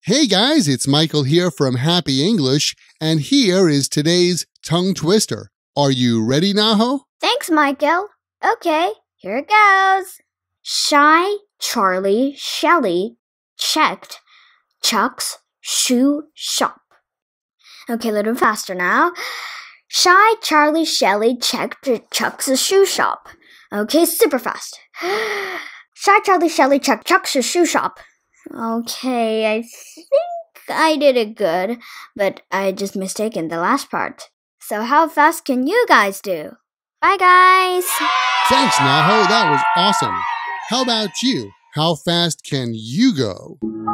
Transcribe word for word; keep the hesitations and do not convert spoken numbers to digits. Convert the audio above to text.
Hey guys, it's Michael here from Happy English, and here is today's tongue twister. Are you ready, Naho? Thanks, Michael. Okay, here it goes. Shy Charlie Shelley checked Chuck's shoe shop. Okay, a little faster now. Shy Charlie Shelley checked Chuck's shoe shop. Okay, super fast. Shy Charlie Shelley checked Chuck's shoe shop. Okay, I think I did it good, but I just mistaken the last part. So how fast can you guys do? Bye, guys! Thanks, Naho. That was awesome. How about you? How fast can you go?